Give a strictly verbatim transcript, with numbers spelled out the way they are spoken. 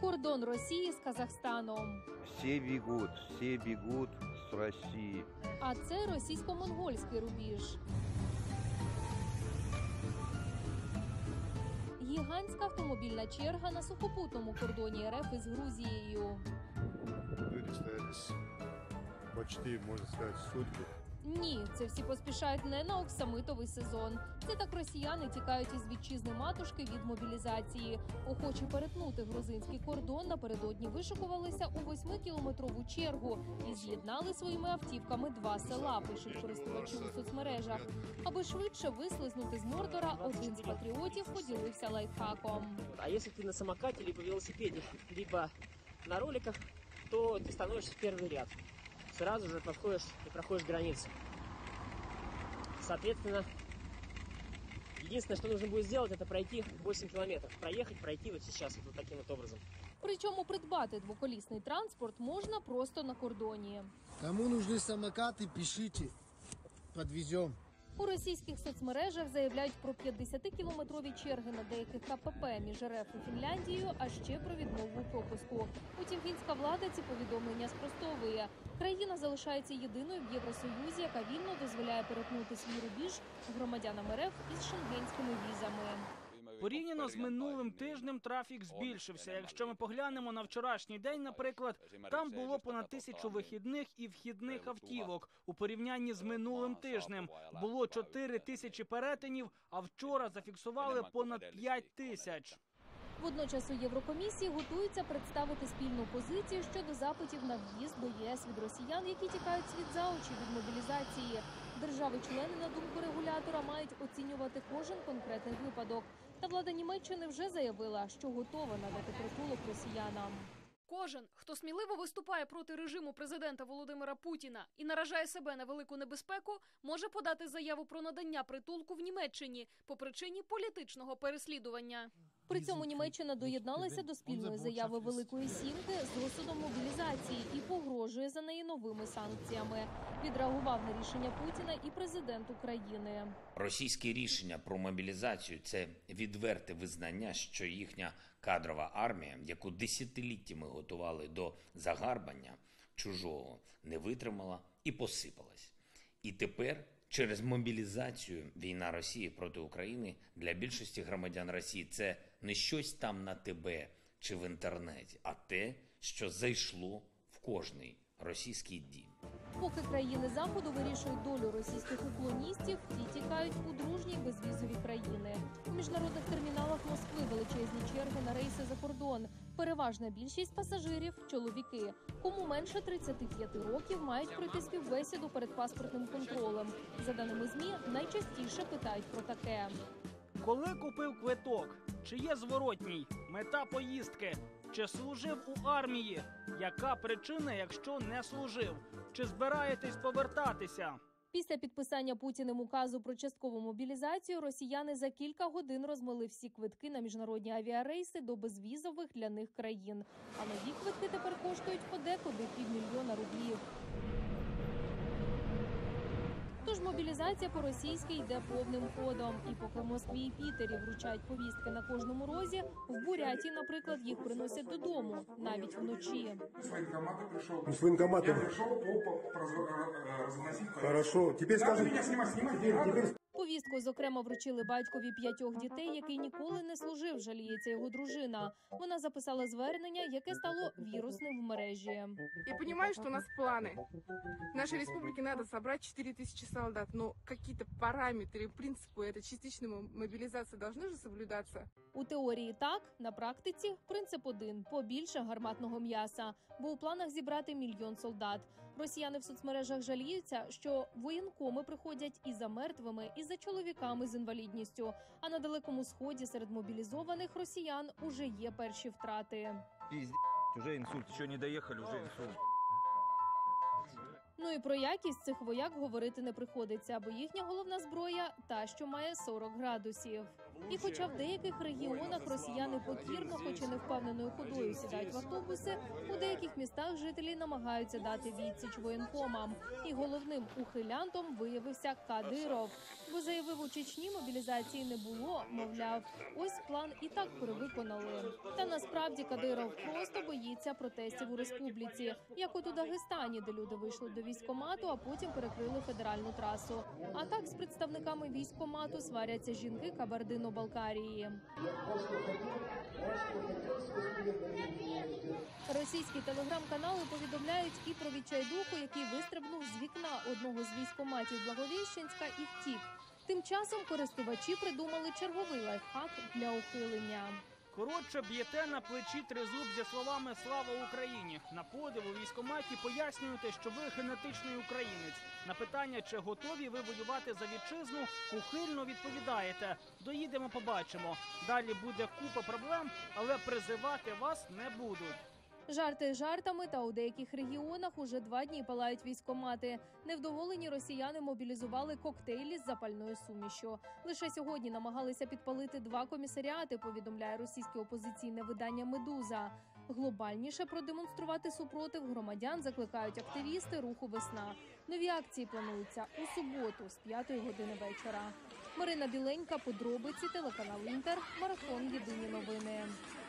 Кордон Росії з Казахстаном. Всі бігуть, всі бігуть з Росії. А це російсько-монгольський рубіж. Гігантська автомобільна черга на сухопутному кордоні РФ із Грузією. Люди стояли почти, можна сказати, сутки. Ні, це всі поспішають не на оксамитовий сезон. Це так росіяни тікають із вітчизни матушки від мобілізації. Охочі перетнути грузинський кордон напередодні вишикувалися у восьмикілометрову чергу і з'єднали своїми автівками два села, пишуть користувачі у соцмережах. Аби швидше вислизнути з Мордора, один з патріотів поділився лайфхаком. А якщо ти на самокаті, либо велосипеді, либо на роликах, то ти становишся в перший ряд. Сразу же подходишь и проходишь границу. Соответственно, единственное, что нужно будет сделать, это пройти восемь километров. Проехать, пройти вот сейчас вот таким вот образом. Причому придбати двоколісний транспорт можна просто на кордоні. Кому нужны самокаты, пишите, подвезем. У російських соцмережах заявляють про п'ятдесятикілометрові черги на деяких КПП між РФ і Фінляндією, а ще про відмову у пропуску. Утім, фінська влада ці повідомлення спростовує. Країна залишається єдиною в Євросоюзі, яка вільно дозволяє перетнути свій рубіж громадянам РФ із шенгенськими візами. Порівняно з минулим тижнем трафік збільшився. Якщо ми поглянемо на вчорашній день, наприклад, там було понад тисячу вихідних і вхідних автівок. У порівнянні з минулим тижнем було чотири тисячі перетинів, а вчора зафіксували понад п'ять тисяч. Водночас у Єврокомісії готуються представити спільну позицію щодо запитів на в'їзд до ЄС від росіян, які тікають світ за очі від мобілізації. Держави-члени, на думку регулятора, мають оцінювати кожен конкретний випадок. Та влада Німеччини вже заявила, що готова надати притулок росіянам. Кожен, хто сміливо виступає проти режиму президента Володимира Путіна і наражає себе на велику небезпеку, може подати заяву про надання притулку в Німеччині по причині політичного переслідування. При цьому Німеччина доєдналася до спільної заяви Великої Сімки з розсудом мобілізації і погрожує за неї новими санкціями. Відреагував на рішення Путіна і президент України. Російське рішення про мобілізацію – це відверте визнання, що їхня кадрова армія, яку десятиліттями готували до загарбання чужого, не витримала і посипалась. І тепер через мобілізацію війна Росії проти України для більшості громадян Росії – це не щось там на ТБ чи в інтернеті, а те, що зайшло в кожний російський дім. Поки країни Заходу вирішують долю російських уклоністів, ті тікають у дружні безвізові країни. У міжнародних терміналах Москви величезні черги на рейси за кордон. Переважна більшість пасажирів – чоловіки. Кому менше тридцяти п'яти років, мають пройти співбесіду перед паспортним контролем. За даними ЗМІ, найчастіше питають про таке. Коли купив квиток? Чи є зворотній? Мета поїздки? Чи служив у армії? Яка причина, якщо не служив? Чи збираєтесь повертатися? Після підписання Путіним указу про часткову мобілізацію росіяни за кілька годин розмили всі квитки на міжнародні авіарейси до безвізових для них країн. А нові квитки тепер коштують подекуди півмільйона рублів. Тож мобілізація по-російськи йде повним ходом. І поки в Москві і Пітері вручають повістки на кожному розі, в Бурятії, наприклад, їх приносять додому, навіть вночі. С военкомата пришел. С военкомата. Я пришел разносить. Хорошо. Теперь скажи. Меня снимай, снимай. Теперь... Повістку, зокрема, вручили батькові п'ятьох дітей, який ніколи не служив, жаліється його дружина. Вона записала звернення, яке стало вірусним в мережі. Я понимаю, что у нас планы. В нашей республике надо собрать четыре тысячи солдат, но какие-то параметры, принципы этой частичной мобилизации должны же соблюдаться. У теорії так, на практиці принцип один – побільше гарматного м'яса, бо у планах зібрати мільйон солдат. Росіяни в соцмережах жаліються, що воєнкоми приходять і за мертвими, і за чоловіками з інвалідністю. А на Далекому Сході серед мобілізованих росіян уже є перші втрати. Пиздец, уже інсульт, ще не доїхали, вже інсульт. Ну і про якість цих вояк говорити не приходиться, бо їхня головна зброя – та, що має сорок градусів. І хоча в деяких регіонах росіяни покірно, хоч і невпевненою ходою сідають в автобуси, у деяких містах жителі намагаються дати відсіч воєнкомам. І головним ухилянтом виявився Кадиров. Бо заявив, у Чечні мобілізації не було, мовляв, ось план і так перевиконали. Та насправді Кадиров просто боїться протестів у республіці, як от у Дагестані, де люди вийшли до військкомату, а потім перекрили федеральну трасу. А так з представниками військкомату сваряться жінки Кабардино-Балкарії. Російські телеграм-канали повідомляють і про відчайдуху, який вистрибнув з вікна одного з військкоматів Благовіщенська і втік. Тим часом користувачі придумали черговий лайфхак для ухилення. Коротше, б'єте на плечі тризуб зі словами «Слава Україні». На подив у військкоматі пояснюєте, що ви генетичний українець. На питання, чи готові ви воювати за вітчизну, ухильно відповідаєте «Доїдемо, побачимо». Далі буде купа проблем, але призивати вас не будуть. Жарти жартами, та у деяких регіонах уже два дні палають військкомати. Невдоволені росіяни мобілізували коктейлі з запальною сумішю. Лише сьогодні намагалися підпалити два комісаріати, повідомляє російське опозиційне видання «Медуза». Глобальніше продемонструвати супротив громадян закликають активісти руху «Весна». Нові акції плануються у суботу з п'ятої години вечора. Марина Біленька, подробиці, телеканал «Інтер», марафон «Єдині новини».